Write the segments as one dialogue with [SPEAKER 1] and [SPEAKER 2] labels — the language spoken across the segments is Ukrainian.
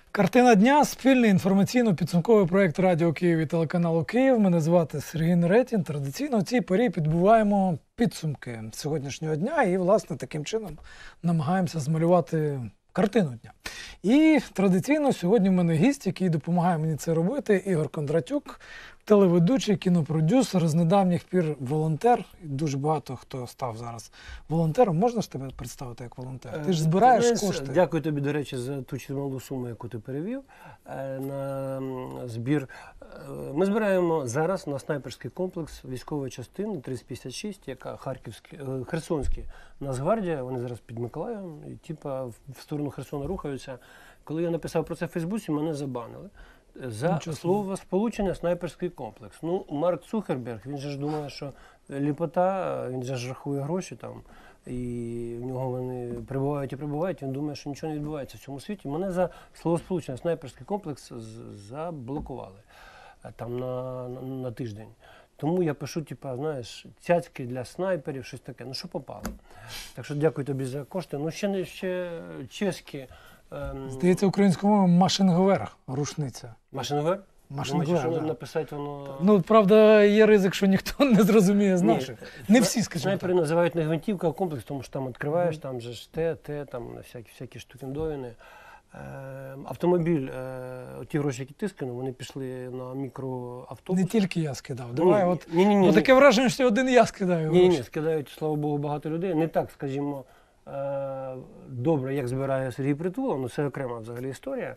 [SPEAKER 1] Картина дня – спільний інформаційно-підсумковий проєкт Радіо Київ і телеканалу Київ. Мене звати Сергій Неретін. Традиційно в цій порі підбиваємо підсумки сьогоднішнього дня і, власне, таким чином намагаємося змалювати картину дня. І традиційно сьогодні в мене гість, який допомагає мені це робити, Ігор Кондратюк, телеведучий, кінопродюсер, з недавніх пір волонтер. Дуже багато хто став зараз волонтером. Можна ж тебе представити як волонтер? Ти ж збираєш кошти.
[SPEAKER 2] Дякую тобі, до речі, за ту чималу суму, яку ти перевів на збір. Ми збираємо зараз на снайперський комплекс військової частини 3056, яка Херсонський Нацгвардія. Вони зараз під Миколаєвом і в сторону Херсона рухаються. Коли я написав про це в Фейсбуці, мене забанили. За слово сполучення снайперський комплекс. Ну, Марк Цукерберг, він же ж думає, що ліпота, він же ж рахує гроші там, і в нього вони прибувають і прибувають, він думає, що нічого не відбувається в цьому світі. Мене за слово сполучення снайперський комплекс заблокували там на тиждень. Тому я пишу, знаєш, цяцьки для снайперів, щось таке. Ну, що попало. Так що дякую тобі за кошти. Ну, ще чеські.
[SPEAKER 1] Здається, українською мовою машинговер, рушниця.
[SPEAKER 2] Машинговер?
[SPEAKER 1] Машинговер,
[SPEAKER 2] що
[SPEAKER 1] да.
[SPEAKER 2] написати воно...
[SPEAKER 1] Ну, правда, є ризик, що ніхто не зрозуміє з наших. Не всі, скажімо так.
[SPEAKER 2] Снайпери називають не гвинтівка, а комплекс, тому що там відкриваєш, там же ж там всякі штукендовини. Автомобіль, ті гроші, які ти скинув, вони пішли на мікроавтобус.
[SPEAKER 1] Не тільки я скидав. Давай,
[SPEAKER 2] ні.
[SPEAKER 1] Таке враження, що один я скидаю.
[SPEAKER 2] Ні, скидають, слава Богу, багато людей. Не так, скажімо, добре, як збирає Сергій Притула, ну це окрема взагалі історія.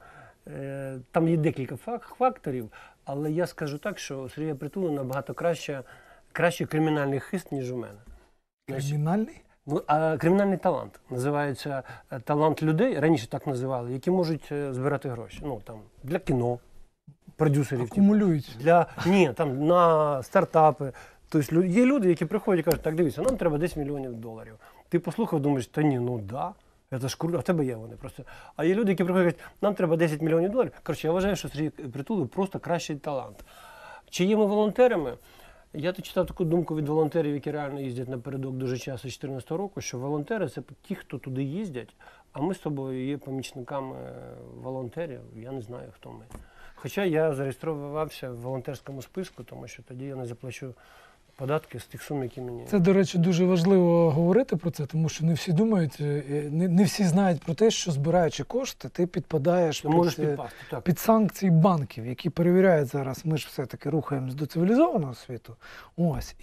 [SPEAKER 2] Там є декілька факторів, але я скажу так, що у Сергія Притули набагато кращий кримінальний хист, ніж у мене.
[SPEAKER 1] Кримінальний?
[SPEAKER 2] Кримінальний талант. Називається талант людей, раніше так називали, які можуть збирати гроші. Ну, там, для кіно, продюсерів.
[SPEAKER 1] Акумулюють.
[SPEAKER 2] Там на стартапи. Тобто є люди, які приходять і кажуть, так, дивіться, нам треба 10 мільйонів доларів. Ти послухав, думаєш, та ні, ну да, це ж круто, а в тебе є вони просто. А є люди, які приходять і кажуть, нам треба 10 мільйонів доларів. Коротше, я вважаю, що Сергій Притула просто кращий талант. Чи є ми волонтерами? Я тут читав таку думку від волонтерів, які реально їздять напередок дуже часто з 2014 року, що волонтери – це ті, хто туди їздять, а ми з тобою є помічниками волонтерів, я не знаю, хто ми. Хоча я зареєструвався в волонтерському списку, тому що тоді я не заплачу податки з тих сум, які мені...
[SPEAKER 1] Це, до речі, дуже важливо говорити про це, тому що не всі думають, не всі знають про те, що збираючи кошти, ти підпадаєш під санкції банків, які перевіряють зараз. Ми ж все-таки рухаємось до цивілізованого світу. Ось.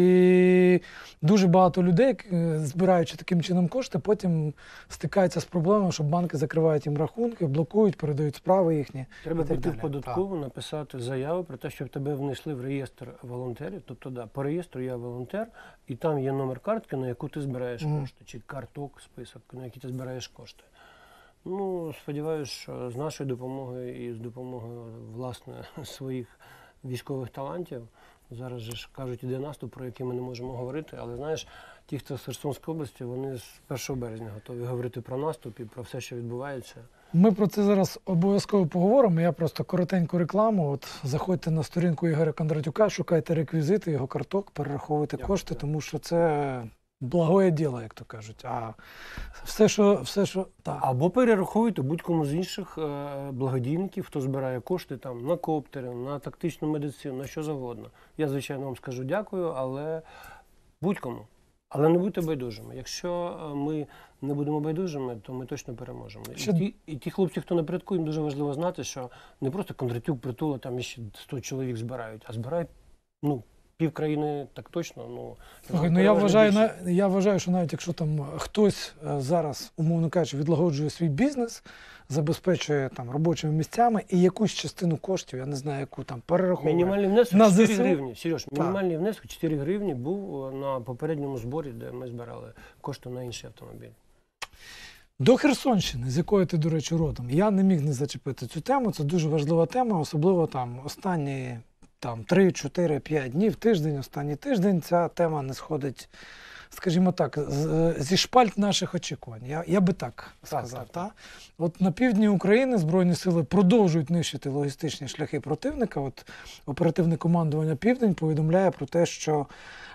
[SPEAKER 1] І дуже багато людей, збираючи таким чином кошти, потім стикаються з проблемою, що банки закривають їм рахунки, блокують, передають справи їхні.
[SPEAKER 2] Треба піти в податкову, написати заяву про те, щоб тебе внесли в реєстр волонтерів, тобто, по реєстру я волонтер, і там є номер картки, на яку ти збираєш кошти, чи карток, список, на який ти збираєш кошти. Ну, сподіваюся, що з нашою допомогою і з допомогою, власне, своїх військових талантів, зараз же ж кажуть, іде наступ, про який ми не можемо говорити, але, знаєш, ті, хто з Херсонської області, вони з 1 березня готові говорити про наступ і про все, що відбувається.
[SPEAKER 1] Ми про це зараз обов'язково поговоримо. Я просто коротеньку рекламу. Заходьте на сторінку Ігоря Кондратюка, шукайте реквізити, його карток, перераховуйте кошти, тому що це благое діло, як то кажуть. А все, що... Так.
[SPEAKER 2] Або перераховуйте будь-кому з інших благодійників, хто збирає кошти там, на коптери, на тактичну медицину, на що завгодно. Я, звичайно, вам скажу дякую, але будь-кому. Але не будьте байдужими. Якщо ми не будемо байдужими, то ми точно переможемо. І ті хлопці, хто напередку, їм дуже важливо знати, що не просто Кондратюк, Притула, там ще 100 чоловік збирають, а збирають, пів країни так точно.
[SPEAKER 1] Слухай, я вважаю, що навіть якщо там хтось зараз, умовно кажучи, відлагоджує свій бізнес, забезпечує там робочими місцями і якусь частину коштів, я не знаю, яку там перераховує.
[SPEAKER 2] Мінімальний внесок 4 гривні. Сереж, мінімальний внесок 4 гривні був на попередньому зборі, де ми збирали кошти на інші автомобілі.
[SPEAKER 1] До Херсонщини, з якої ти, до речі, родом, я не міг не зачепити цю тему. Це дуже важлива тема, особливо там останні 3, 4, 5 днів, тиждень, останній тиждень ця тема не сходить, скажімо так, зі шпальт наших очікувань. Я би так сказав. Так. От на півдні України Збройні сили продовжують нищити логістичні шляхи противника. От оперативне командування «Південь» повідомляє про те, що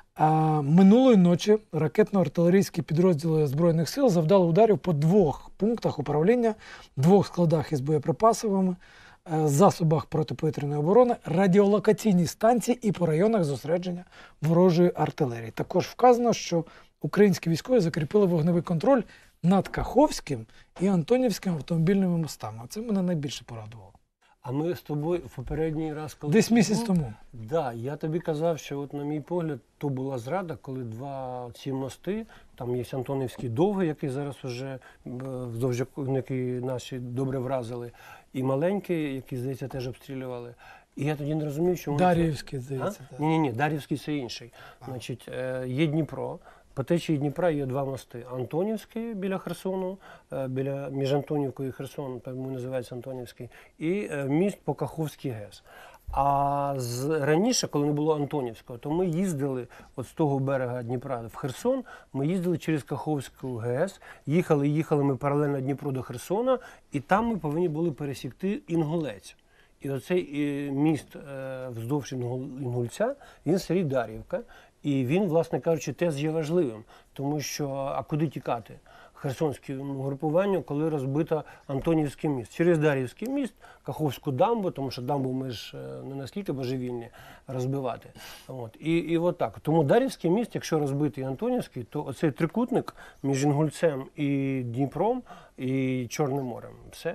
[SPEAKER 1] Минулої ночі ракетно-артилерійські підрозділи Збройних сил завдали ударів по 2 пунктах управління, 2 складах із боєприпасами, засобах протиповітряної оборони, радіолокаційній станції і по районах зосередження ворожої артилерії. Також вказано, що українські військові закріпили вогневий контроль над Каховським і Антонівським автомобільними мостами. Це мене найбільше порадувало.
[SPEAKER 2] А ми з тобою в попередній раз, коли...
[SPEAKER 1] Десь місяць тому.
[SPEAKER 2] Да, я тобі казав, що от, на мій погляд, то була зрада, коли 2 ці мости, там є Антонівський довгий, який зараз вже вздовж який наші добре вразили, і маленький, який, здається, теж обстрілювали. І я тоді не розумів, що...
[SPEAKER 1] Дар'ївський, здається.
[SPEAKER 2] Ні, Дар'ївський – це інший. Значить, є Дніпро. По течії Дніпра є 2 мости. Антонівський біля Херсону, між Антонівкою і Херсоном, тому називається Антонівський, і міст по Каховській ГЕС. А раніше, коли не було Антонівського, то ми їздили от з того берега Дніпра в Херсон, ми їздили через Каховську ГЕС, їхали ми паралельно Дніпру до Херсона, і там ми повинні були пересікти Інгулець. І оцей міст вздовж Інгульця, він селі Дар'ївка. І він, власне кажучи, теж є важливим, тому що, а куди тікати херсонському групуванню, коли розбито Антонівський міст? Через Дар'ївський міст, Каховську дамбу, тому що дамбу ми ж не наскільки божевільні розбивати. От. І от так. Тому Дар'ївський міст, якщо розбитий Антонівський, то оцей трикутник між Інгульцем і Дніпром і Чорним морем, все.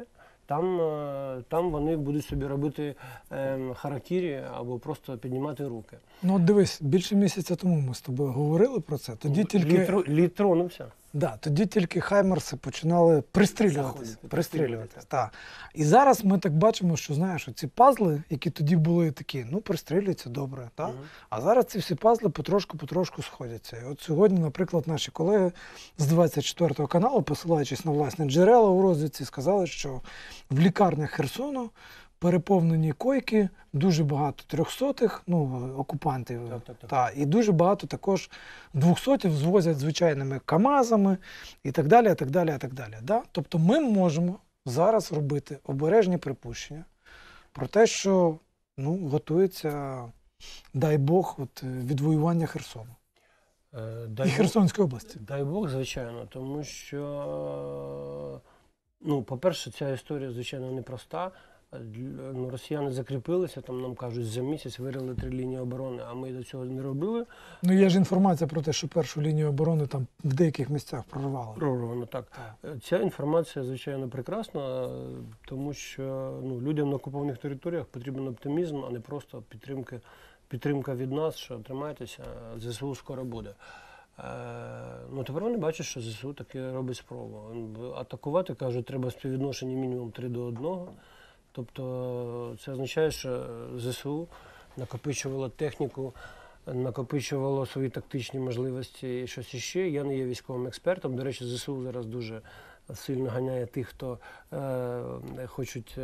[SPEAKER 2] Там вони будуть собі робити харакірі або просто піднімати руки.
[SPEAKER 1] Ну от дивись, більше місяця тому ми з тобою говорили про це. Тоді тільки...
[SPEAKER 2] Лід тронувся.
[SPEAKER 1] Да, тоді тільки хаймерси починали пристрілюватися. Так. І зараз ми так бачимо, що, знаєш, ці пазли, які тоді були такі, ну, пристрілюються добре, так? А зараз ці всі пазли потрошку сходяться. І от сьогодні, наприклад, наші колеги з 24 каналу, посилаючись на власні джерела у розвідці, сказали, що в лікарнях Херсону переповнені койки, дуже багато 300-х, ну, окупантів, та, і дуже багато також 200-х звозять звичайними КАМАЗами і так далі, і так далі, і так далі. Да? Тобто ми можемо зараз робити обережні припущення про те, що готується, дай Бог, відвоювання Херсону. І Херсонської області.
[SPEAKER 2] Дай Бог, звичайно, тому що, по-перше, ця історія, звичайно, непроста. Росіяни закріпилися, там нам кажуть, за місяць вирили 3 лінії оборони, а ми до цього не робили.
[SPEAKER 1] Ну, є ж інформація про те, що першу лінію оборони там в деяких місцях прорвали.
[SPEAKER 2] Прорвано, так. Ця інформація, звичайно, прекрасна, тому що людям на окупованих територіях потрібен оптимізм, а не просто підтримка від нас, що тримайтеся, ЗСУ скоро буде. Тепер вони бачать, що ЗСУ таки робить спробу. Атакувати, кажуть, треба співвідношення мінімум 3:1. Тобто це означає, що ЗСУ накопичувало техніку, накопичувало свої тактичні можливості і щось іще. Я не є військовим експертом. До речі, ЗСУ зараз дуже сильно ганяє тих, хто хочуть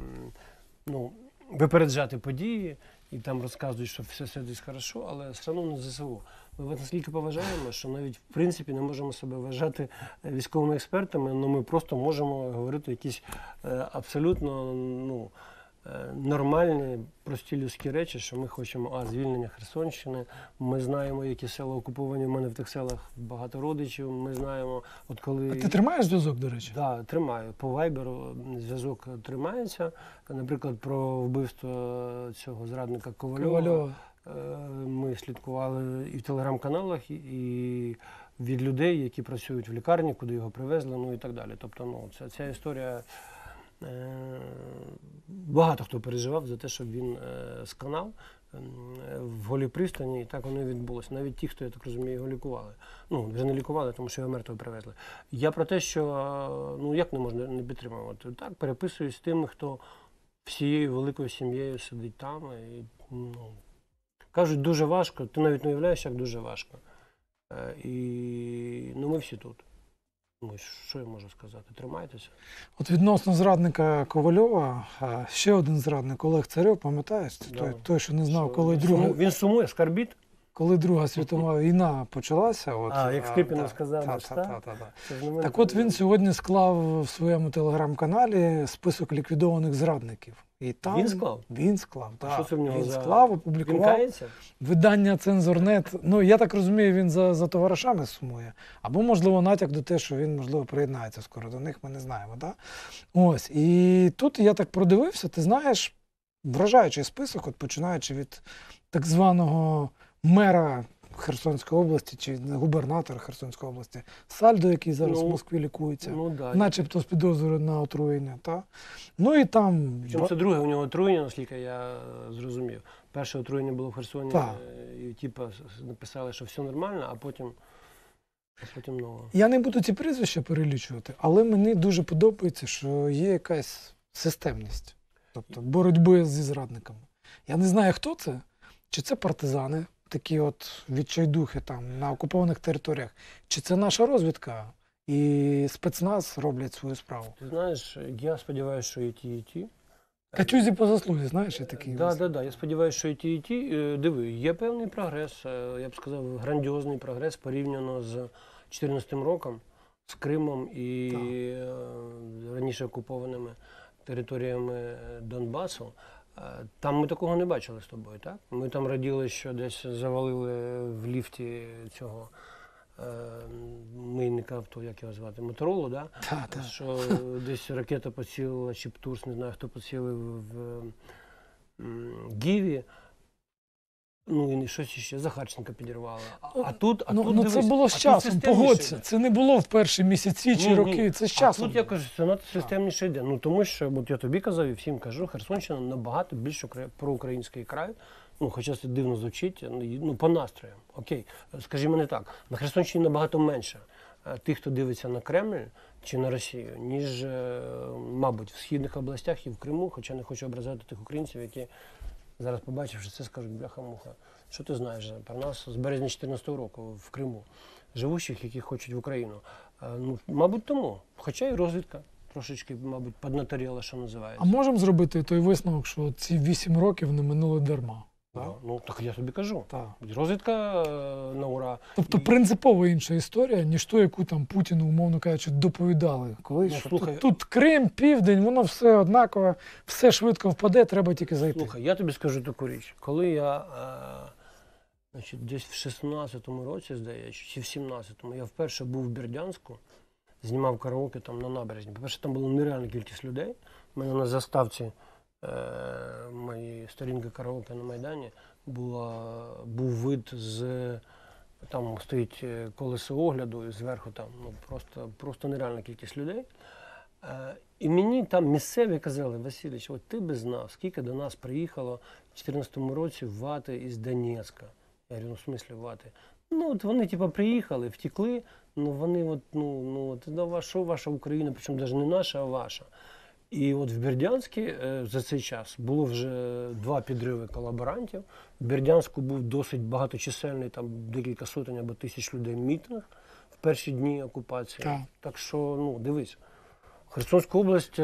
[SPEAKER 2] випереджати події і там розказують, що все десь хорошо, але все одно не ЗСУ. Ми вас наскільки поважаємо, що навіть в принципі не можемо себе вважати військовими експертами, але ми просто можемо говорити якісь абсолютно нормальні, прості людські речі, що ми хочемо звільнення Херсонщини, ми знаємо, які села окуповані, в мене в тих селах багато родичів, ми знаємо, от коли...
[SPEAKER 1] А ти тримаєш зв'язок, до речі?
[SPEAKER 2] Так, тримаю. По вайберу зв'язок тримається. Наприклад, про вбивство цього зрадника Ковальова. Ми слідкували і в телеграм-каналах, і від людей, які працюють в лікарні, куди його привезли, і так далі. Тобто, ця історія... Багато хто переживав за те, щоб він сканав в Голій пристані, і так воно і відбулося. Навіть ті, хто, я так розумію, його лікували. Вже не лікували, тому що його мертвого привезли. Я про те, що, як не можна не підтримувати. Так, переписуюсь з тими, хто всією великою сім'єю сидить там. І, кажуть, дуже важко. Ти навіть не уявляєш, як дуже важко. І ми всі тут. Що я можу сказати? Тримайтеся.
[SPEAKER 1] От відносно зрадника Ковальова, ще один зрадник, Олег Царьов, пам'ятаєш? Той, що не знав, коли другу...
[SPEAKER 2] Він сумує, скарбіт?
[SPEAKER 1] коли Друга світова війна почалася.
[SPEAKER 2] Як Скрипін сказав,
[SPEAKER 1] так от він сьогодні склав в своєму телеграм-каналі список ліквідованих зрадників. І там він склав.
[SPEAKER 2] Що це в нього
[SPEAKER 1] він склав, опублікував.
[SPEAKER 2] Він кається?
[SPEAKER 1] Видання «Цензорнет». Ну, я так розумію, він за товаришами сумує. Або, можливо, натяк до те, що він, можливо, приєднається скоро до них, ми не знаємо. Да? Ось. І тут я так продивився, ти знаєш, вражаючий список, от починаючи від так званого мера Херсонської області, чи губернатора Херсонської області, Сальдо, який зараз в Москві лікується, начебто з підозрою на отруєння. Та? Ну і там...
[SPEAKER 2] Причому це друге у нього отруєння, наскільки я зрозумів. Перше отруєння було в Херсоні, і написали, що все нормально, а потім нове.
[SPEAKER 1] Я не буду ці прізвища перелічувати, але мені дуже подобається, що є якась системність. Тобто боротьби зі зрадниками. Я не знаю, хто це, чи це партизани, такі от відчайдухи там на окупованих територіях, чи це наша розвідка і спецназ роблять свою справу.
[SPEAKER 2] Ти знаєш, я сподіваюся, що і ті, і ті.
[SPEAKER 1] Катюзі по заслузі, знаєш, я такий.
[SPEAKER 2] Так. Я сподіваюся, що і ті, і ті. Диви, є певний прогрес, я б сказав, грандіозний прогрес порівняно з 2014 роком, з Кримом і раніше окупованими територіями Донбасу. Там ми такого не бачили з тобою, так? Ми там раділи, що десь завалили в ліфті цього мийника авто, як його звати, Моторолу, да? Що десь ракета поцілила, чи Птурс, не знаю, хто поцілив в Гіві. Ну і щось ще, Захарченка підірвало.
[SPEAKER 1] Це було з часом, погодься. Це не було в перші місяці чи роки, це з часом.
[SPEAKER 2] А тут якось це надто системніше йде. Ну тому що, от я тобі казав і всім кажу, Херсонщина набагато більш проукраїнський край. Ну, хоча це дивно звучить, ну по настроям. Окей, скажімо не так, на Херсонщині набагато менше тих, хто дивиться на Кремль чи на Росію, ніж, мабуть, в східних областях і в Криму, хоча не хочу образити тих українців, які зараз, побачивши це, скажуть, бляха-муха, що ти знаєш про нас з березня 2014 року в Криму, живущих, які хочуть в Україну. Ну, мабуть, тому. Хоча і розвідка трошечки, мабуть, поднаторіла, що називається.
[SPEAKER 1] А можемо зробити той висновок, що ці 8 років не минули дарма?
[SPEAKER 2] Ну, так я тобі кажу. Розвідка на ура.
[SPEAKER 1] Тобто принципово інша історія, ніж ту, яку там Путіну, умовно кажучи, доповідали. Коли тут Крим, Південь, воно все однаково, все швидко впаде, треба тільки зайти.
[SPEAKER 2] Слухай, я тобі скажу таку річ. Коли я десь в 16-му році, здається, чи в 17-му, я вперше був в Бердянську, знімав караоке там на набережні. По-перше, там була нереальна кількість людей. У мене на заставці моєї сторінки караоке на Майдані був вид з, там стоїть колесо огляду, і зверху там просто нереальна кількість людей. І мені там місцеві казали: Васильович, от ти би знав, скільки до нас приїхало в 2014 році вати із Донецька. Я говорю, ну в смислі вати? Ну от вони типу приїхали, втекли, ну вони що ваша Україна, причому навіть не наша, а ваша. І от в Бердянську за цей час було вже 2 підриви колаборантів. В Бердянську був досить багаточисельний, там декілька сотень або тисяч людей мітинг в перші дні окупації. Так що, ну, дивись, в Херсонську область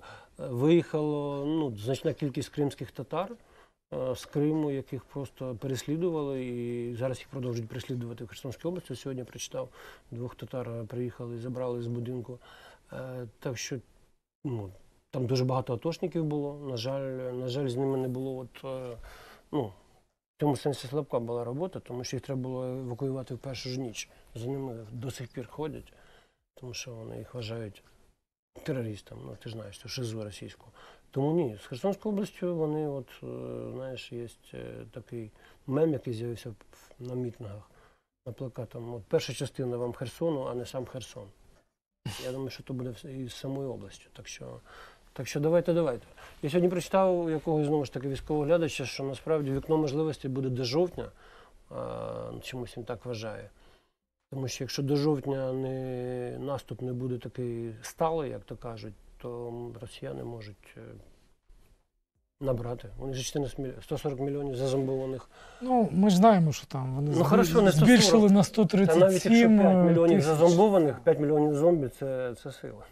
[SPEAKER 2] виїхало значна кількість кримських татар з Криму, яких просто переслідували, і зараз їх продовжують переслідувати в Херсонській області. Сьогодні прочитав, 2 татар приїхали і забрали з будинку. Так що, ну, там дуже багато атошників було, на жаль, з ними не було, в цьому сенсі слабка була робота, тому що їх треба було евакуювати в першу ж ніч. За ними до сих пір ходять, тому що вони їх вважають терористами, ну ти ж знаєш, це шизу російську. Тому ні, з Херсонською областю вони, знаєш, є такий мем, який з'явився на мітингах, на плакатах. Перша частина вам Херсону, а не сам Херсон. Я думаю, що то буде і з самою областю. Так що давайте. Я сьогодні прочитав у якогось, знову ж таки, військового глядача, що насправді вікно можливостей буде до жовтня, чомусь він так вважає. Тому що якщо до жовтня наступ не буде такий сталий, як то кажуть, то росіяни можуть набрати. Вони ж 140 мільйонів зазомбованих.
[SPEAKER 1] Ну, ми ж знаємо, що там вони
[SPEAKER 2] збільшили
[SPEAKER 1] на 137.
[SPEAKER 2] Та навіть якщо 5 мільйонів зазомбованих, 5 мільйонів зомбі – це сила.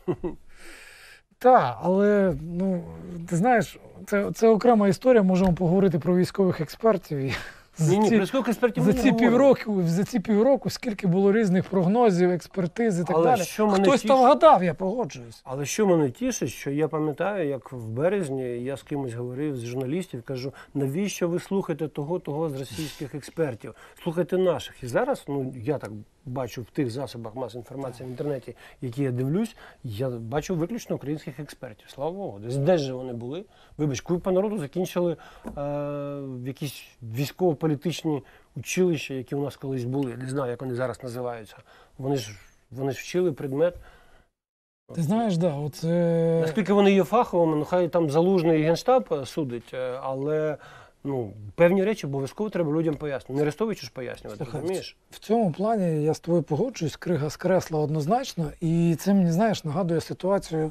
[SPEAKER 1] Так, але, ти знаєш, це окрема історія, можемо поговорити про військових експертів.
[SPEAKER 2] Ні, про військових експертів ми не говоримо.
[SPEAKER 1] за ці півроку скільки було різних прогнозів, експертиз і так
[SPEAKER 2] Але
[SPEAKER 1] далі.
[SPEAKER 2] що мене
[SPEAKER 1] Хтось там гадав, я погоджуюсь.
[SPEAKER 2] Але що мене тішить, що я пам'ятаю, як в березні я з кимось говорив, з журналістів, кажу, навіщо ви слухаєте того з російських експертів? Слухайте наших. І зараз, я так бачу в тих засобах масової інформації в інтернеті, які я дивлюсь, я бачу виключно українських експертів. Слава Богу. Де ж вони були? Вибач, купа народу закінчили якісь військово-політичні училища, які у нас колись були. Я не знаю, як вони зараз називаються. Вони ж вчили предмет.
[SPEAKER 1] Ти знаєш, да,
[SPEAKER 2] Наскільки вони є фаховими, хай там Залужний і Генштаб судить, але певні речі обов'язково треба людям пояснити. Не Арестовичу ж пояснювати, розумієш?
[SPEAKER 1] В цьому плані я з тобою погоджуюсь, крига з кресла однозначно, і це мені, знаєш, нагадує ситуацію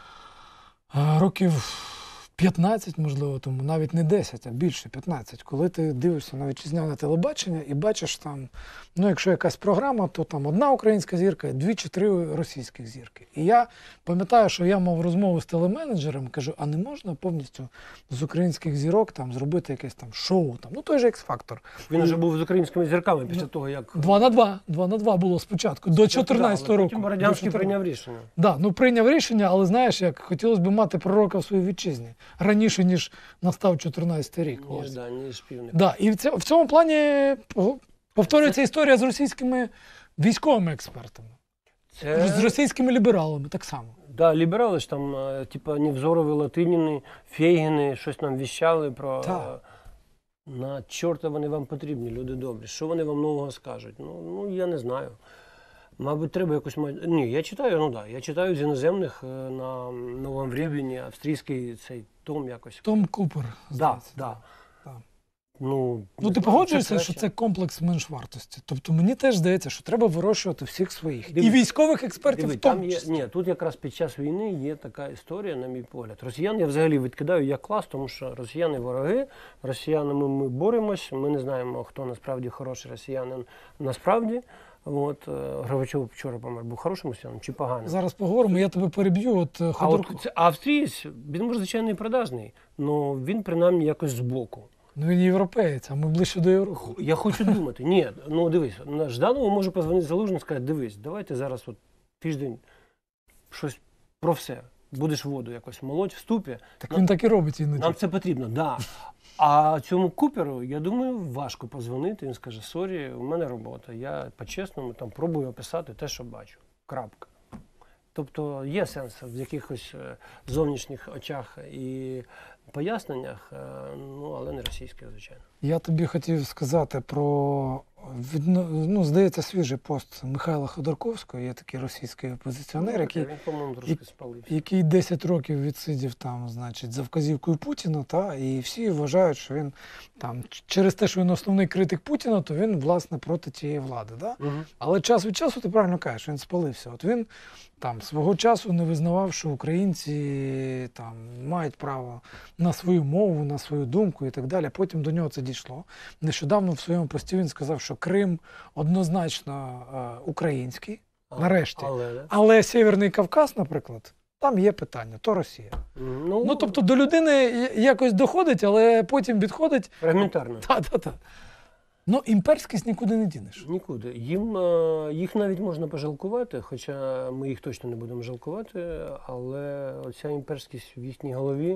[SPEAKER 1] років 15, можливо, тому, навіть не 10, а більше 15, коли ти дивишся на вітчизняне телебачення і бачиш там, якщо якась програма, то там одна українська зірка і 2 чи 3 російських зірки. І я пам'ятаю, що я мав розмову з телеменеджером, кажу, а не можна повністю з українських зірок там зробити якесь там шоу, той же X-Factor.
[SPEAKER 2] Він вже був з українськими зірками після того, як...
[SPEAKER 1] 2 на 2 було спочатку, до 14-го року.
[SPEAKER 2] Потім Радянський прийняв рішення.
[SPEAKER 1] Прийняв рішення, але знаєш, як хотілося б мати пророка в своїй вітчизні. Раніше, ніж настав 14-й рік.
[SPEAKER 2] Ніж півник.
[SPEAKER 1] І в цьому плані повторюється історія з російськими військовими експертами. З російськими лібералами так само.
[SPEAKER 2] Да, ліберали ж там, Невзорови, Латиніни, Фейгіни, щось нам віщали про... На чорта вони вам потрібні, люди добрі. Що вони вам нового скажуть? Я не знаю. Мабуть, треба якось... Ні, я читаю, я читаю з іноземних на Новому Времені, австрійський цей том якось.
[SPEAKER 1] Том Купер, здається.
[SPEAKER 2] Да.
[SPEAKER 1] Ти погоджуєшся, що це комплекс меншвартості? Тобто мені теж здається, що треба вирощувати всіх своїх. І військових експертів в тому числі.
[SPEAKER 2] Ні, тут якраз під час війни є така історія, на мій погляд. Росіян я взагалі відкидаю як клас, тому що росіяни вороги, росіянами ми боремось, ми не знаємо, хто насправді хороший росіянин насправді. Горбачов вчора помер, був хорошим росіянином чи поганим?
[SPEAKER 1] Зараз поговоримо, я тебе переб'ю.
[SPEAKER 2] Австрієць, він може, звичайно, і продажний, але він принаймні якось збоку.
[SPEAKER 1] Він європеєць, а ми ближче до Європи.
[SPEAKER 2] Я хочу думати. Ні, дивись, Жданову може позвонити Залужний і сказати, дивись, давайте зараз тиждень щось про все. Будеш воду якось молоть в ступі.
[SPEAKER 1] Так він так і робить іноді.
[SPEAKER 2] Нам це потрібно, так. Да. А цьому Куперу, я думаю, важко позвонити. Він скаже, сорі, у мене робота. Я по-чесному там пробую описати те, що бачу. Крапка. Тобто є сенс в якихось зовнішніх очах і поясненнях, але не російських, звичайно.
[SPEAKER 1] Я тобі хотів сказати про, здається, свіжий пост Михайла Ходорковського, є такий російський опозиціонер, який 10 років відсидів там, за вказівкою Путіна, і всі вважають, що він там, через те, що він основний критик Путіна, то він, власне, проти тієї влади. Але час від часу, ти правильно кажеш, він спалився. Він там свого часу не визнавав, що українці там мають право на свою мову, на свою думку і так далі. Потім до нього це дійшло. Нещодавно в своєму пості він сказав, що Крим однозначно український, нарешті. Але Сєвєрний Кавказ, наприклад, там є питання, то Росія. Тобто до людини якось доходить, але потім відходить.
[SPEAKER 2] Фрагментарно.
[SPEAKER 1] Так. Імперськість нікуди не дінеш.
[SPEAKER 2] Нікуди. Їх навіть можна пожалкувати, хоча ми їх точно не будемо жалкувати, але оця імперськість в їхній голові,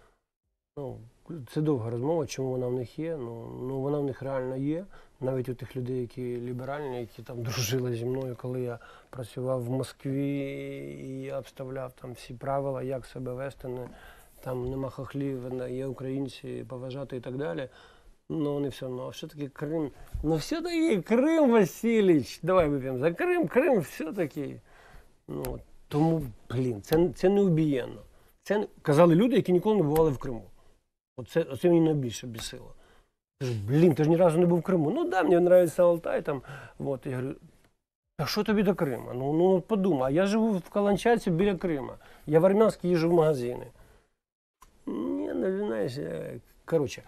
[SPEAKER 2] це довга розмова, чому вона в них є. Вона в них реально є. Навіть у тих людей, які ліберальні, які там дружили зі мною, коли я працював в Москві, і я обставляв там всі правила, як себе вести, там нема хохлів, є українці, поважати і так далі. Вони все одно, а все-таки Крим, все-таки Крим, Васильович, давай вип'ємо за Крим все-таки. Тому, це неубієнно. Це казали люди, які ніколи не бували в Криму. Оце мені найбільше бісило. Ти ж ні разу не був в Криму. Мені подобається Алтай там. Я говорю, а що тобі до Крима? Подумай, я живу в Каланчаці біля Крима. Я в Армянськ їжджу в магазини. Знаєш, коротше.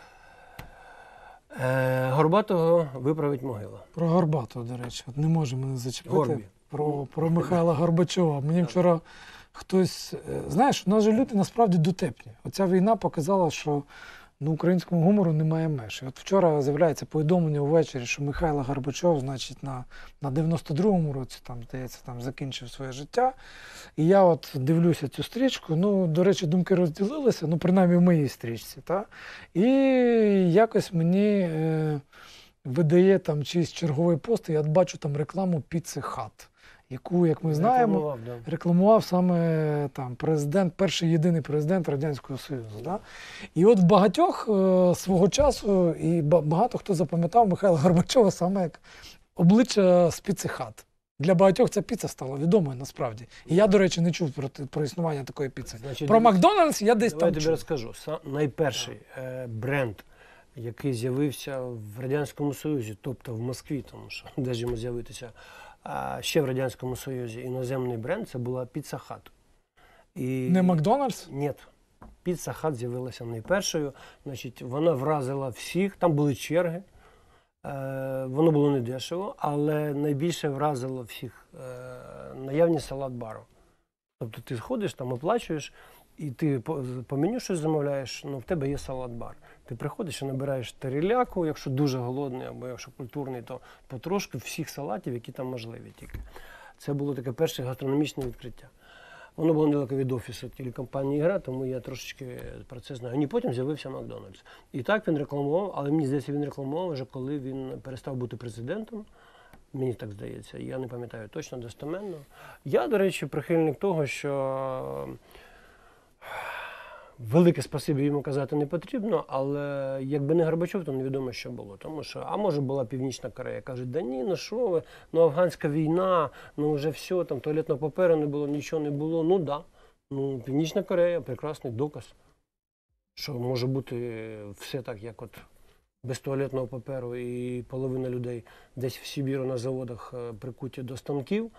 [SPEAKER 2] Горбатого виправить могила.
[SPEAKER 1] Про Горбатого, до речі, не можемо не зачепити. Про Михайла Горбачова. Мені вчора хтось... Знаєш, у нас же люди насправді дотепні. Оця війна показала, що Ну, українському гумору немає меж. І от вчора з'являється повідомлення увечері, що Михайло Горбачов, значить, на 92-му році, там, здається, там закінчив своє життя. І я от дивлюся цю стрічку, ну, до речі, думки розділилися, ну, принаймні в моїй стрічці, та? І якось мені видає там чийсь черговий пост, і я бачу там рекламу піци Хат, яку, як ми знаємо, рекламував саме там президент, перший єдиний президент Радянського Союзу. Да? І от в багатьох свого часу і багато хто запам'ятав Михайла Горбачова саме як обличчя з піци Хат. Для багатьох ця піца стала відомою насправді. І я, до речі, не чув про існування такої піци.
[SPEAKER 2] Значить,
[SPEAKER 1] про Макдональдс я десь там чув.
[SPEAKER 2] Я тобі розкажу. Найперший бренд, який з'явився в Радянському Союзі, тобто в Москві, тому що де ж йому з'явитися, ще в Радянському Союзі іноземний бренд, це була Pizza Hut. І...
[SPEAKER 1] Не Макдональдс?
[SPEAKER 2] Ні. Pizza Hut з'явилася найпершою. Значить, вона вразила всіх, там були черги. Воно було недешево, але найбільше вразило всіх наявність салат-бару. Тобто ти сходиш, там оплачуєш, і ти по меню щось замовляєш, ну в тебе є салат-бар. Ти приходиш і набираєш таріляку, якщо дуже голодний або якщо культурний, то потрошки всіх салатів, які там можливі тільки. Це було таке перше гастрономічне відкриття. Воно було недалеко від офісу телекомпанії «Ігра», тому я трошечки про це знаю. І потім з'явився Макдональдс. І так він рекламував, але мені здається, він рекламував вже коли він перестав бути президентом. Мені так здається, я не пам'ятаю точно, достеменно. Я, до речі, прихильник того, що велике спасибі йому казати не потрібно, але якби не Горбачов, то невідомо, що було. Тому що, а може була Північна Корея. Кажуть, да ні, ну що ви, ну афганська війна, ну вже все, там туалетного паперу не було, нічого не було. Ну да, ну Північна Корея – прекрасний доказ, що може бути все так, як от без туалетного паперу і половина людей десь в Сибіру на заводах прикуті до станків,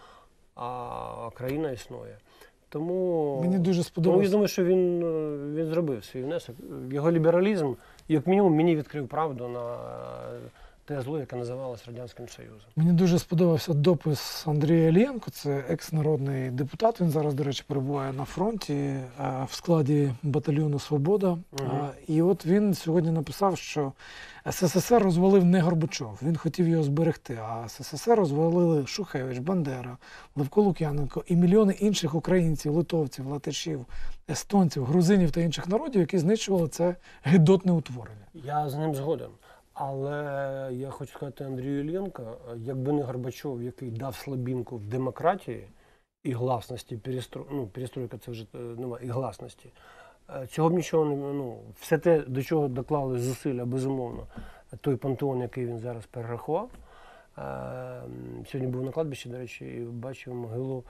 [SPEAKER 2] а країна існує. Тому
[SPEAKER 1] мені дуже сподобалося.
[SPEAKER 2] Я думаю, що він зробив свій внесок. Його лібералізм, як мінімум, мені відкрив правду на те зло, яке називалось Радянським Союзом.
[SPEAKER 1] Мені дуже сподобався допис Андрія Іллєнко, це екс-народний депутат, він зараз, до речі, перебуває на фронті в складі батальйону «Свобода». І от він сьогодні написав, що СССР розвалив не Горбачов, він хотів його зберегти, а СССР розвалили Шухевич, Бандера, Левко Лук'яненко і мільйони інших українців, литовців, латишів, естонців, грузинів та інших народів, які знищували це гидотне утворення.
[SPEAKER 2] Я з ним згоден. Але я хочу сказати Андрію Іллєнко, якби не Горбачов, який дав слабінку в демократії і гласності, перестройка це вже немає, і гласності, цього б нічого не, все те, до чого доклали зусилля, безумовно, той пантеон, який він зараз перерахував. Сьогодні був на кладбищі, до речі, і бачив могилу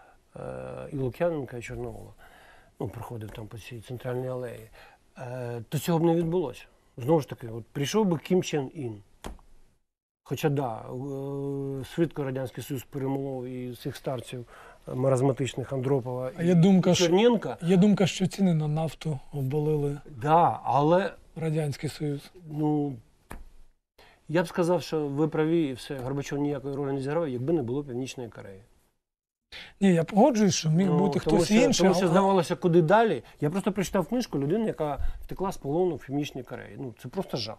[SPEAKER 2] і Лук'яненка, і Чорновола. Проходив там по цій центральній алеї. То цього б не відбулося. Знову ж таки, от прийшов би Кім Чен Ін. Хоча, да, швидко Радянський Союз перемолов і цих старців маразматичних Андропова і Черненка.
[SPEAKER 1] Є думка, що ціни на нафту обвалили
[SPEAKER 2] але,
[SPEAKER 1] Радянський Союз.
[SPEAKER 2] Я б сказав, що ви праві, і все, Горбачов ніякої ролі не зіграв, якби не було Північної Кореї.
[SPEAKER 1] Ні, я погоджуюсь, що міг бути хтось інший.
[SPEAKER 2] Тому що здавалося, куди далі. Я просто прочитав книжку людини, яка втекла з полону в Північній Кореї. Це просто жах.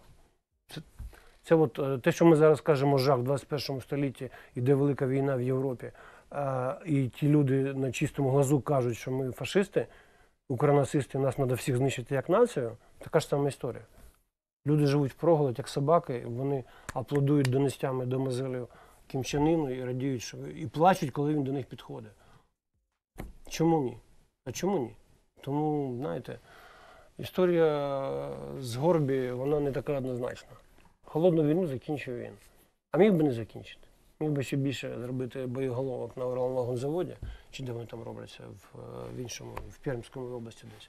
[SPEAKER 2] Це от те, що ми зараз кажемо, жах в 21 столітті, іде велика війна в Європі, і ті люди на чистому глазу кажуть, що ми фашисти, укронацисти, нас треба всіх знищити як націю, така ж сама історія. Люди живуть впроголодь, як собаки, вони аплодують донестями до мозолів Кім Чен Іну і радіють, і плачуть, коли він до них підходить. Чому ні? А чому ні? Тому, знаєте, історія з Горбі, вона не така однозначна. Холодну війну закінчив він. А міг би не закінчити. Міг би ще більше зробити боєголовок на Уралмагнзаводі, чи де вони там робляться, в Пермському області десь.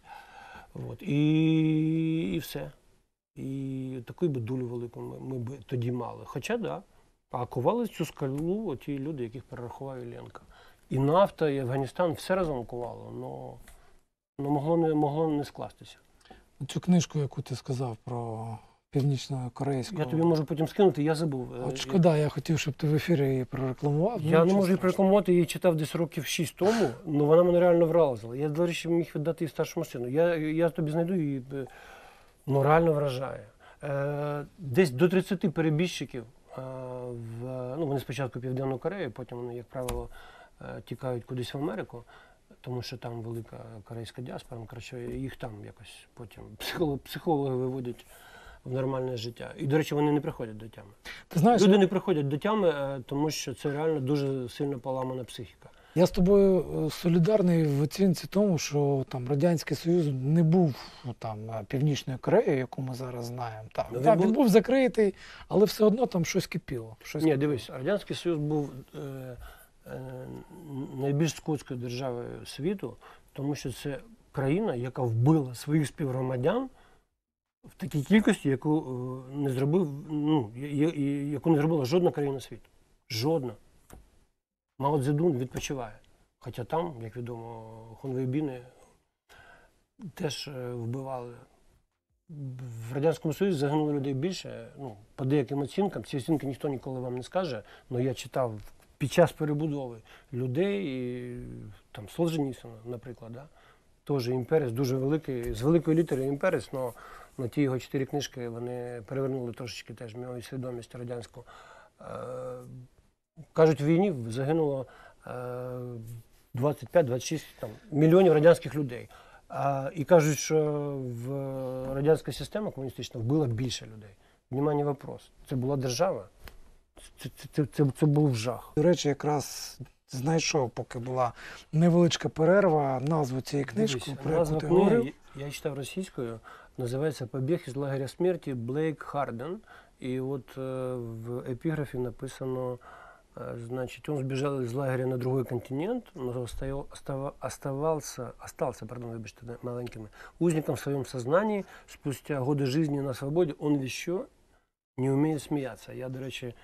[SPEAKER 2] І все. І таку би дулю велику ми б тоді мали. Хоча, да. А кували цю скалу ті люди, яких перерахував Іллєнко. І нафта, і Афганістан все разом кувало, але могло не скластися.
[SPEAKER 1] Цю книжку, яку ти сказав про північно-корейську...
[SPEAKER 2] Я тобі можу потім скинути, я забув.
[SPEAKER 1] От шкода, я хотів, щоб ти в ефірі її прорекламував.
[SPEAKER 2] Я не можу її прорекламувати, я її читав десь років 6 тому, але вона мене реально вразила. Я, до речі, міг віддати її старшому сину. Я тобі знайду її, Ну, реально вражає. Десь до 30 перебіжчиків, вони спочатку в Південну Корею, потім вони, як правило, тікають кудись в Америку, тому що там велика корейська діаспора, коротше, їх там якось потім психологи виводять в нормальне життя. І, до речі, вони не приходять до тями.
[SPEAKER 1] Ти знаєш,
[SPEAKER 2] Люди не приходять до тями, тому що це реально дуже сильно поламана психіка.
[SPEAKER 1] я з тобою солідарний в оцінці тому, що там Радянський Союз не був там Північною Кореєю, яку ми зараз знаємо. Так,
[SPEAKER 2] Ну,
[SPEAKER 1] він був закритий, але все одно там щось кипіло.
[SPEAKER 2] Ні, дивись, Радянський Союз був найбільш скотською державою світу, тому що це країна, яка вбила своїх співгромадян в такій кількості, яку не зробила жодна країна світу. Жодна. Мао Цзедун відпочиває. Хоча там, як відомо, хунвейбіни теж вбивали. В Радянському Союзі загинуло людей більше. По деяким оцінкам, ці оцінки ніхто ніколи вам не скаже, але я читав під час перебудови людей, і, там Солженіцина, наприклад, да? Теж імперець, дуже великий, з великої літери імперець, але ті його 4 книжки, вони перевернули трошечки теж мою свідомість радянську. Кажуть, в війні загинуло 25-26 мільйонів радянських людей. І кажуть, що радянська система комуністична вбила більше людей. Внимание, вопрос. Це була держава? Це був жах.
[SPEAKER 1] До речі, якраз знайшов, поки була невеличка перерва, назву цієї книжки, про яку ти говорив.
[SPEAKER 2] Я читав російською, називається «Побіг із лагеря смерті» Блейк Харден. І от в епіграфі написано, значит, он сбежал из лагеря на другой континент, но остался маленьким узником в своем сознании. Спустя годы жизни на свободе он еще не вміє сміятися. Я, до речі,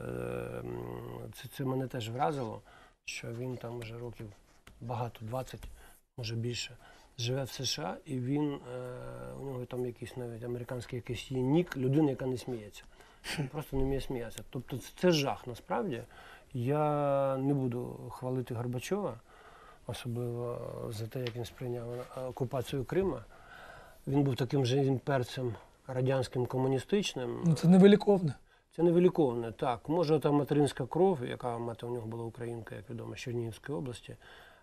[SPEAKER 2] це мене теж вразило, що він там вже років багато, 20, може більше, живе в США, і він, у нього там якийсь навіть американський якийсь є нік, людина, яка не сміється. Він просто не вміє сміятися. Тобто це жах, насправді. Я не буду хвалити Горбачова, особливо за те, як він сприйняв окупацію Крима. Він був таким же імперцем радянським комуністичним.
[SPEAKER 1] Це невиліковне.
[SPEAKER 2] Це невиліковне, так. Може, та материнська кров, яка мати у нього була українка, як відомо, з Чернігівської області,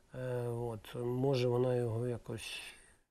[SPEAKER 2] може вона його якось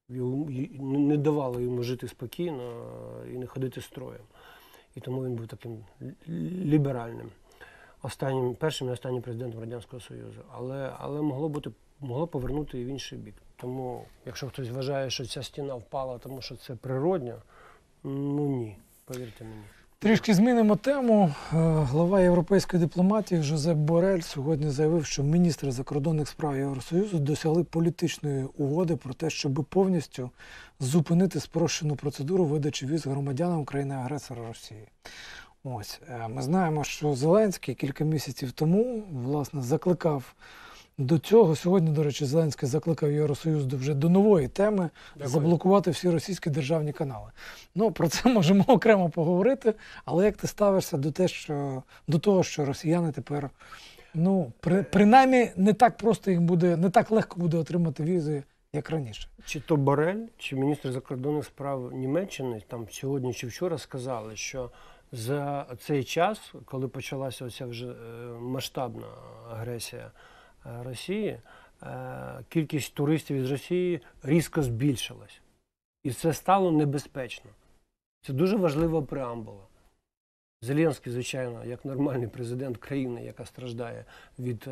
[SPEAKER 2] не давала йому жити спокійно і не ходити строєм. І тому він був таким ліберальним. Першим і останнім президентом Радянського Союзу. Але могло повернути і в інший бік. Тому, якщо хтось вважає, що ця стіна впала, тому що це природньо, ні, повірте мені.
[SPEAKER 1] Трішки змінимо тему. Глава європейської дипломатії Жозеп Борель сьогодні заявив, що міністри закордонних справ Євросоюзу досягли політичної угоди про те, щоб повністю зупинити спрощену процедуру видачі віз громадянам країни-агресора Росії. Ось, ми знаємо, що Зеленський кілька місяців тому, власне, закликав до цього. Сьогодні, до речі, Зеленський закликав Євросоюз вже до нової теми заблокувати всі російські державні канали. Про це можемо окремо поговорити, але як ти ставишся до того, що росіяни тепер, принаймні, не так просто їм буде, не так легко буде отримати візи, як раніше?
[SPEAKER 2] Чи то Борель, чи міністр закордонних справ Німеччини, там сьогодні чи вчора сказали, що за цей час, коли почалася оця вже масштабна агресія Росії, кількість туристів із Росії різко збільшилась. І це стало небезпечно. Це дуже важлива преамбула. Зеленський, звичайно, як нормальний президент країни, яка страждає від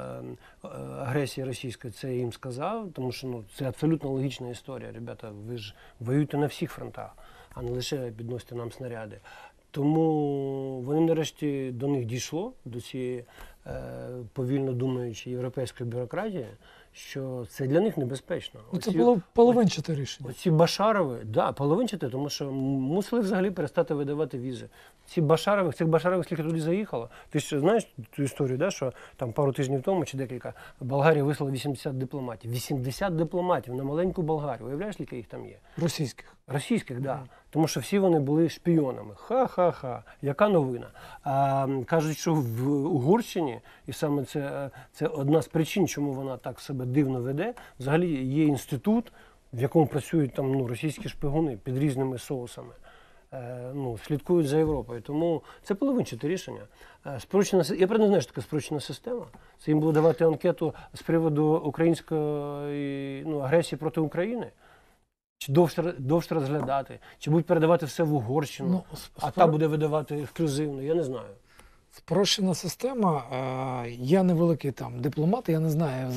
[SPEAKER 2] агресії російської, це їм сказав, тому що це абсолютно логічна історія. Ребята, ви ж воюєте на всіх фронтах, а не лише підносите нам снаряди. Тому вони нарешті до них дійшло, до цієї повільно думаючої європейської бюрократії, що це для них небезпечно.
[SPEAKER 1] Це було половинчате рішення.
[SPEAKER 2] Оці Башарови, половинчате, тому що мусили взагалі перестати видавати візи. Цих Башарових скільки туди заїхало. Ти ж знаєш ту історію, да, що там пару тижнів тому чи декілька Болгарія вислала 80 дипломатів. 80 дипломатів на маленьку Болгарію. Уявляєш, скільки їх там є?
[SPEAKER 1] Російських.
[SPEAKER 2] Російських, так. Да. Тому що всі вони були шпіонами. Ха-ха-ха. Яка новина? Кажуть, що в Угорщині, і саме це одна з причин, чому вона так себе дивно веде, взагалі є інститут в якому працюють там, ну, російські шпигуни під різними соусами. Ну, слідкують за Європою. Тому це половинчате рішення. Я правда не знаю, що таке спрощена система. Це їм було давати анкету з приводу української, ну, агресії проти України. Чи довше розглядати, чи будуть передавати все в Угорщину,
[SPEAKER 1] Ну,
[SPEAKER 2] а та буде видавати ексклюзивно, я не знаю.
[SPEAKER 1] Спрощена система. Я невеликий там дипломат, я не знаю,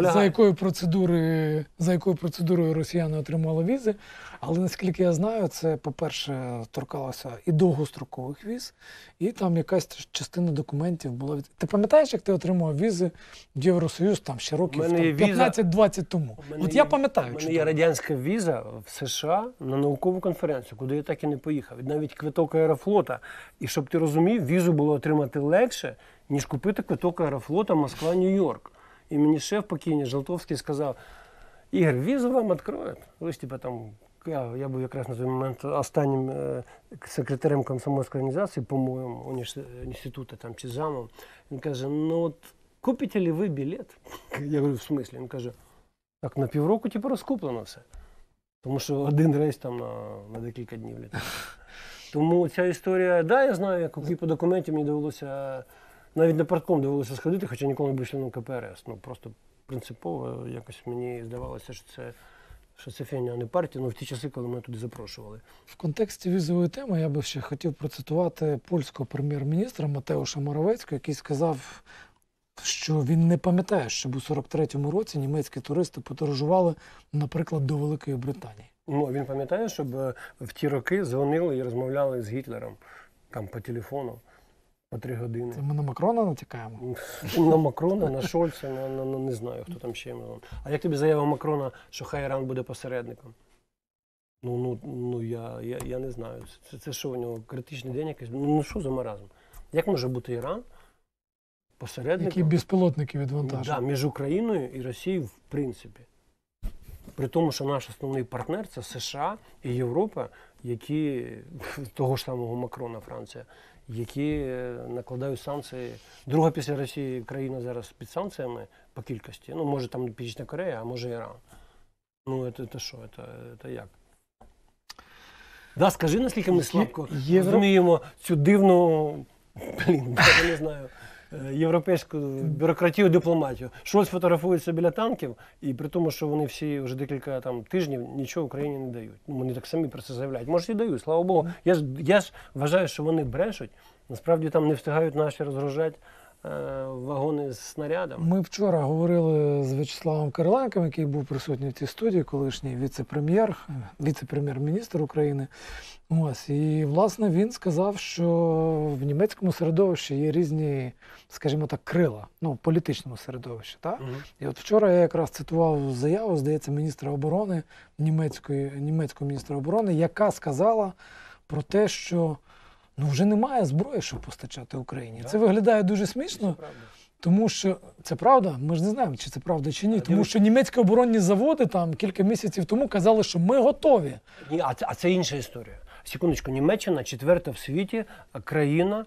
[SPEAKER 1] за якою процедурою росіяни отримали візи. Але наскільки я знаю, це, по-перше, торкалося і довгострокових віз, і там якась частина документів була. Ти пам'ятаєш, як ти отримував візи в Євросоюз там ще років 15-20 тому? От я пам'ятаю.
[SPEAKER 2] У мене є радянська віза в США на наукову конференцію, куди я так і не поїхав. І навіть квиток Аерофлота. І щоб ти розумів, візу було отримати легше, ніж купити квиток Аерофлота Москва-Нью-Йорк. І мені шеф покійний Жолтовський сказав: Ігор, візу вам відкроють. Ви ж типа там, я був якраз на той момент останнім секретарем комсомольської організації, по-моєму, інституту там, чи замом. Він каже: ну от купите ли ви білет? Я говорю, в смислі? Він каже: так, на півроку типу розкуплено все. Тому що один рейс там на декілька днів літає. Тому ця історія, да, я знаю, як по документів мені довелося, навіть на партком довелося сходити, хоча ніколи не був членом КПРС. Ну, просто принципово якось мені здавалося, що це фігня, а не партія, ну в ті часи, коли мене туди запрошували.
[SPEAKER 1] В контексті візової теми я би ще хотів процитувати польського прем'єр-міністра Матеуша Моравецького, який сказав, що він не пам'ятає, щоб у 43-му році німецькі туристи подорожували, наприклад, до Великої Британії.
[SPEAKER 2] Ну, він пам'ятає, щоб в ті роки дзвонили і розмовляли з Гітлером там по телефону по 3 години.
[SPEAKER 1] Це ми на Макрона натякаємо?
[SPEAKER 2] На Макрона, на Шольца, не знаю, хто там ще. А як тобі заява Макрона, що хай Іран буде посередником? Я не знаю. Це що у нього, критичний день якийсь? Ну що за маразм? Як може бути Іран посередником?
[SPEAKER 1] Які безпілотники відвантажують?
[SPEAKER 2] Да, між Україною і Росією в принципі. При тому, що наш основний партнер – це США і Європа, які, того ж самого Макрона, Франція, які накладають санкції. Друга після Росії країна зараз під санкціями по кількості. Ну, може там Північна Корея, а може Іран. Ну, це що? Це як? Да, скажи, наскільки ми слабко розуміємо цю дивну, я не знаю, європейську бюрократію, дипломатію. Шольц фотографується біля танків, і при тому, що вони всі вже декілька тижнів нічого Україні не дають. Ну, вони так самі про це заявляють. Може, і дають, слава Богу. Я ж вважаю, що вони брешуть. Насправді там не встигають наші розгружати вагони з снарядами.
[SPEAKER 1] Ми вчора говорили з В'ячеславом Кириленком, який був присутній в цій студії, колишній віце-прем'єр-міністр України. Ось, і, власне, він сказав, що в німецькому середовищі є різні, скажімо так, крила, ну, в політичному середовищі. Так? І от вчора я якраз цитував заяву, здається, міністра оборони, німецького міністра оборони, яка сказала про те, що вже немає зброї, щоб постачати Україні. Да. Це виглядає дуже смішно, тому що це правда, ми ж не знаємо, чи це правда, чи ні. Тому що німецькі оборонні заводи там кілька місяців тому казали, що ми готові.
[SPEAKER 2] Ні, а це інша історія. Секундочку, Німеччина 4-та в світі країна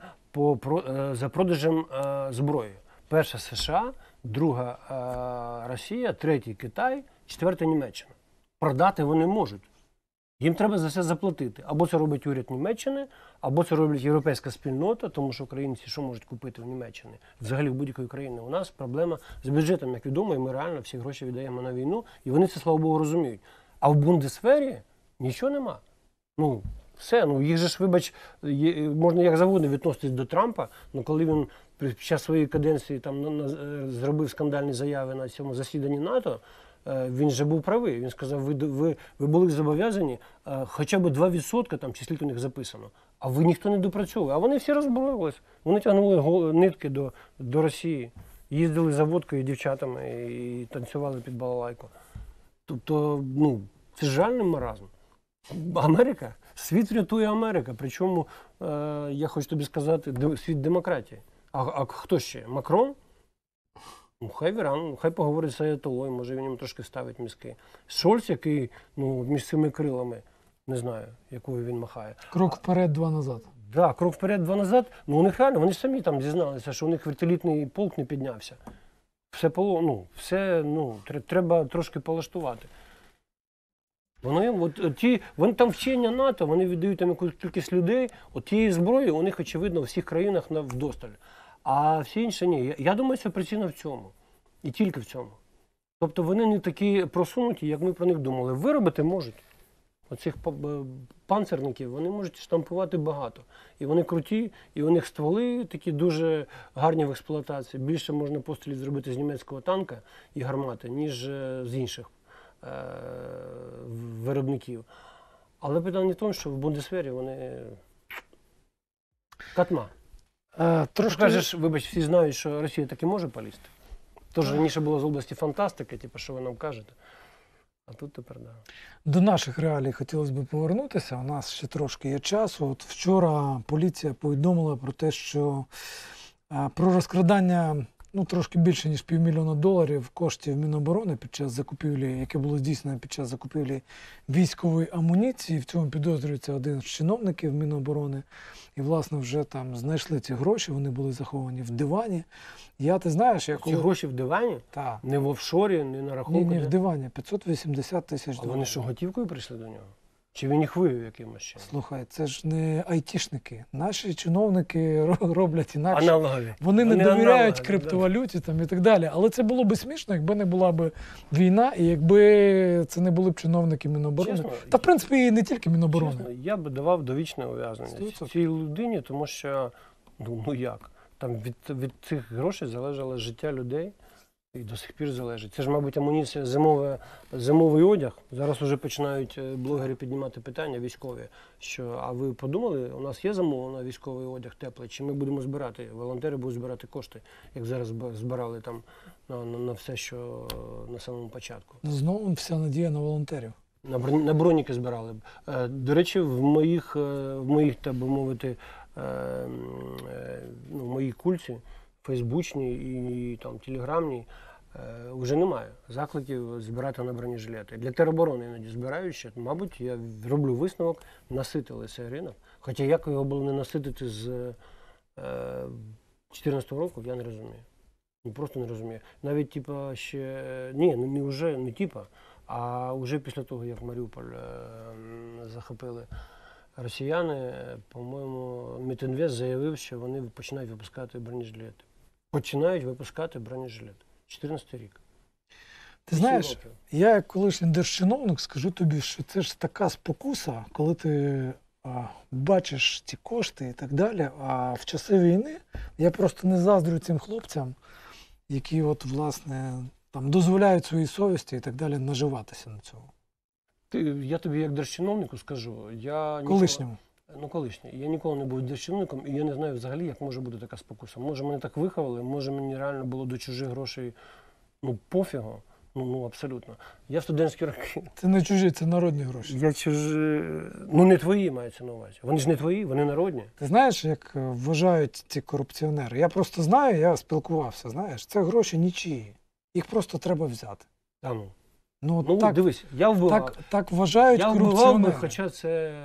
[SPEAKER 2] за продажем зброї. Перша США, друга Росія, третій Китай, 4-та Німеччина. Продати вони можуть. Їм треба за це заплатити. Або це робить уряд Німеччини, або це робить європейська спільнота, тому що українці що можуть купити в Німеччині? Взагалі в будь-якої країни. У нас проблема з бюджетом, як відомо, і ми реально всі гроші віддаємо на війну, і вони це, слава Богу, розуміють. А в Бундесвері нічого нема. Ну, все, їх же ж, вибач, можна як завгодно відноситись до Трампа, але коли він під час своєї каденції зробив скандальні заяви на цьому засіданні НАТО, він же був правий. Він сказав, ви були зобов'язані хоча б 2%, там, чи скільки у них записано, а ви ніхто не допрацьовує. А вони всі розборолись. Вони тягнули нитки до Росії, їздили за водкою дівчатами і танцювали під балалайку. Тобто, це жальний маразм. Америка, світ рятує Америка. Причому, я хочу тобі сказати, світ демократії. А хто ще? Макрон? Хай поговорить з Аятолою, може він їм трошки ставить мізки. Шольц, який між цими крилами, не знаю, якою він махає.
[SPEAKER 1] Крок вперед, 2 назад.
[SPEAKER 2] Так, крок вперед, 2 назад. У них реально, вони самі там зізналися, що у них вертолітний полк не піднявся. Все треба трошки полаштувати. Вони там вчення НАТО, вони віддають там якусь кількість людей, от тієї зброї у них, очевидно, у всіх країнах вдосталь. А всі інші ні. Я думаю, що причина в цьому. І тільки в цьому. Тобто вони не такі просунуті, як ми про них думали. Виробити можуть. Оцих панцерників, вони можуть штампувати багато. І вони круті, і у них стволи такі дуже гарні в експлуатації. Більше можна пострілів зробити з німецького танка і гармати, ніж з інших виробників. Але питання в тому, що в Бундесвері вони катма.
[SPEAKER 1] Трошки...
[SPEAKER 2] Кажеш, вибач, всі знають, що Росія таки може полізти. Тож раніше було з області фантастики, типу, що ви нам кажете. А тут тепер, да.
[SPEAKER 1] До наших реалій хотілося б повернутися. У нас ще трошки є часу. От вчора поліція повідомила про те, що про розкрадання трошки більше, ніж $500 000 коштів Міноборони під час закупівлі, яке було здійснено під час закупівлі військової амуніції. В цьому підозрюється один з чиновників Міноборони. І, власне, вже там знайшли ці гроші, вони були заховані в дивані. Ти знаєш,
[SPEAKER 2] Ці гроші в дивані?
[SPEAKER 1] Так.
[SPEAKER 2] Не в офшорі, не на рахунку?
[SPEAKER 1] Ні, в дивані. $580 000.
[SPEAKER 2] А вони що, готівкою прийшли до нього? Чи він їх вивів якимось чином?
[SPEAKER 1] Слухай, це ж не айтішники. Наші чиновники роблять інакше.
[SPEAKER 2] Аналогові.
[SPEAKER 1] Вони не довіряють криптовалюті там, і так далі. Але це було б смішно, якби не була б війна, і якби це не були б чиновники Міноборони.
[SPEAKER 2] Чесно,
[SPEAKER 1] Та, в принципі, і не тільки Міноборони.
[SPEAKER 2] Чесно, я б давав довічне ув'язнення цій людині, тому що, як? Там від цих грошей залежало життя людей. І до сих пір залежить. Це ж, мабуть, амуніція, зимовий одяг. Зараз вже починають блогери піднімати питання військові, що, а ви подумали, у нас є замова на військовий одяг теплий, чи ми будемо збирати, волонтери будуть збирати кошти, як зараз збирали там на все, що на самому початку.
[SPEAKER 1] Знову вся надія на волонтерів.
[SPEAKER 2] На броніки збирали. До речі, в моїх, так би мовити, в моїй кульці, фейсбучній і там телеграмній, вже немає закликів збирати на бронежилети. Для тероборони іноді збирають ще. Мабуть, я роблю висновок, наситили цей ринок. Хоча як його було не наситити з 2014 року, я не розумію. Просто не розумію. Навіть, а вже після того, як Маріуполь захопили росіяни, по-моєму, Мітінвест заявив, що вони починають випускати бронежилети. Починають випускати бронежилети. 14 рік.
[SPEAKER 1] Ти знаєш, я як колишній держчиновник скажу тобі, що це ж така спокуса, коли ти бачиш ці кошти і так далі, а в часи війни я просто не заздрю цим хлопцям, які власне, там дозволяють своїй совісті і так далі наживатися на цьому.
[SPEAKER 2] Я тобі як держчиновнику скажу,
[SPEAKER 1] Колишньому.
[SPEAKER 2] Колишній. Я ніколи не був держчиновником, і я не знаю взагалі, як може бути така спокуса. Може, мене так виховали, може, мені реально було до чужих грошей, пофігу. Абсолютно. Я в студентські роки...
[SPEAKER 1] Це не чужі, це народні гроші.
[SPEAKER 2] Я не твої мається на увазі. Вони ж не твої, вони народні.
[SPEAKER 1] Ти знаєш, як вважають ці корупціонери? Я просто знаю, я спілкувався, знаєш, це гроші нічиї. Їх просто треба взяти. Так,
[SPEAKER 2] дивись, я вбивав.
[SPEAKER 1] Так вважають корупціонери.
[SPEAKER 2] Я вбивав, хоча це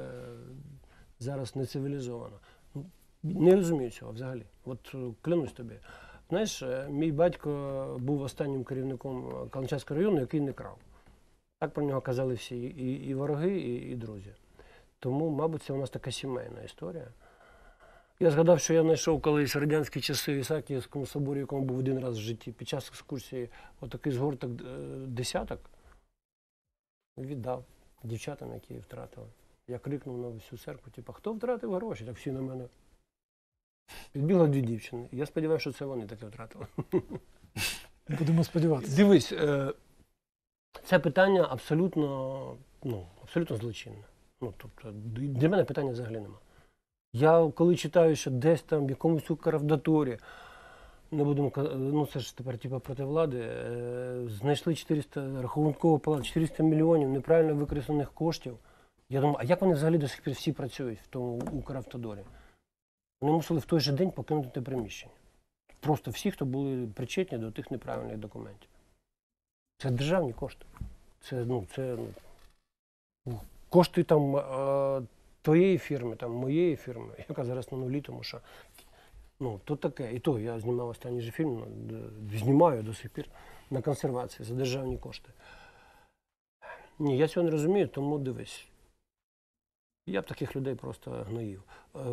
[SPEAKER 2] зараз не цивілізовано. Не розумію цього взагалі. От клянусь тобі. Знаєш, мій батько був останнім керівником Каланчевського району, який не крав. Так про нього казали всі і вороги, і друзі. Тому, мабуть, це у нас така сімейна історія. Я згадав, що я знайшов колись радянські часи в Ісаакіївському соборі, якому був один раз в житті, під час екскурсії отакий згорток десяток. Віддав дівчатам, які втратили. Я крикнув на всю церкву, хто втратив гроші? Так всі на мене. Підбігли 2 дівчини. Я сподіваюся, що це вони таке втратили.
[SPEAKER 1] Будемо сподіватися.
[SPEAKER 2] Дивись, це питання абсолютно злочинне. Тобто, для мене питання взагалі нема. Я коли читаю, що десь там в якомусь Укравтодорі, не будемо, це ж тепер проти влади, знайшли 400, рахункова палата, 400 мільйонів неправильно використаних коштів. Я думаю, а як вони взагалі до сих пір всі працюють в тому Укравтодорі? Вони мусили в той же день покинути те приміщення. Просто всі, хто були причетні до тих неправильних документів. Це державні кошти. Це кошти там твоєї фірми, там моєї фірми, яка зараз на нулі, тому що то таке. І то я знімав останній же фільм, знімаю до сих пір на консервації за державні кошти. Ні, я цього не розумію, тому дивись. Я б таких людей просто гноїв.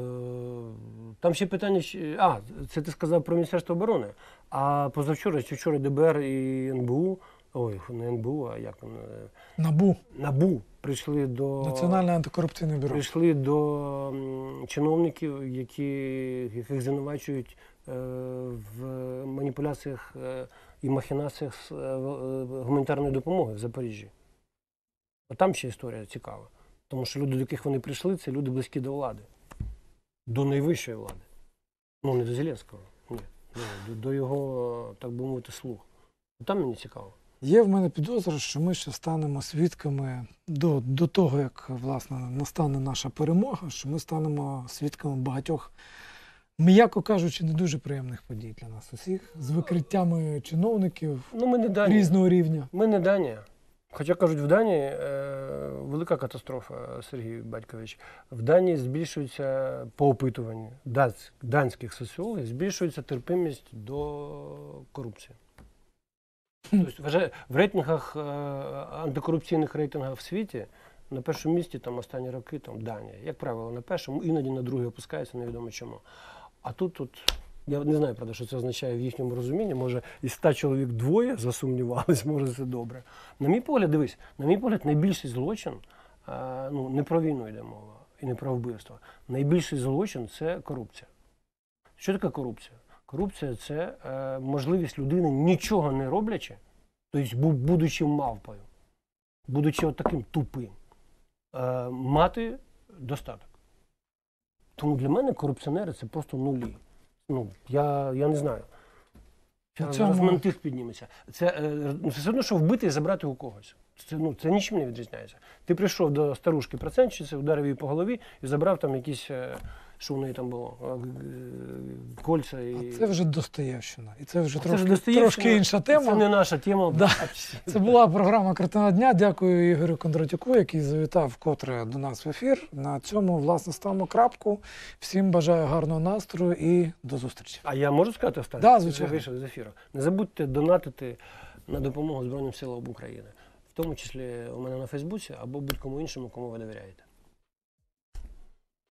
[SPEAKER 2] Там ще питання, це ти сказав про Міністерство оборони, а позавчора чи вчора ДБР і НБУ, не НБУ, а як воно? НАБУ прийшли до...
[SPEAKER 1] Національне антикорупційне бюро.
[SPEAKER 2] Прийшли до чиновників, яких звинувачують в маніпуляціях і махінаціях з гуманітарної допомоги в Запоріжжі. Там ще історія цікава. Тому що люди, до яких вони прийшли, це люди близькі до влади. До найвищої влади. Ну, не до Зеленського, ні. До його, так би мовити, слуг. Там мені цікаво.
[SPEAKER 1] Є в мене підозра, що ми ще станемо свідками до того, як, власне, настане наша перемога, що ми станемо свідками багатьох, м'яко кажучи, не дуже приємних подій для нас усіх, з викриттями чиновників різного рівня.
[SPEAKER 2] Ми не Данія. Хоча, кажуть, в Данії велика катастрофа, Сергій Батькович. В Данії збільшується, по опитуванню данських соціологів, збільшується терпимість до корупції. Тобто, в рейтингах, антикорупційних рейтингах в світі, на першому місці там останні роки там Данія. Як правило, на першому, іноді на друге опускається, невідомо чому. А тут, я не знаю, правда, що це означає в їхньому розумінні. Може, із 100 чоловік 2 засумнівались, може це добре. На мій погляд, дивись, найбільший злочин, не про війну йде мова, і не про вбивство. Найбільший злочин – це корупція. Що таке корупція? Корупція – це можливість людини, нічого не роблячи, тобто будучи мавпою, будучи таким тупим, мати достаток. Тому для мене корупціонери – це просто нулі. Я не знаю. Зараз ментих підніметься. Це все одно, що вбити і забрати у когось. Це нічим не відрізняється. Ти прийшов до старушки-процентщиці, ударив її по голові і забрав там якісь, що в неї там було, кольця.
[SPEAKER 1] А це вже Достоєвщина. І це вже трошки інша тема.
[SPEAKER 2] Це не наша тема.
[SPEAKER 1] Да. Це була програма «Картина дня». Дякую Ігорю Кондратюку, який завітав вкотре до нас в ефір. На цьому, власне, ставимо крапку. Всім бажаю гарного настрою і до зустрічі.
[SPEAKER 2] А я можу сказати останнє?
[SPEAKER 1] Да, звичайно.
[SPEAKER 2] Я вийшов з ефіру. Не забудьте донатити на допомогу Збройним силам України. В тому числі у мене на Фейсбуці або будь-кому іншому, кому ви довіряєте.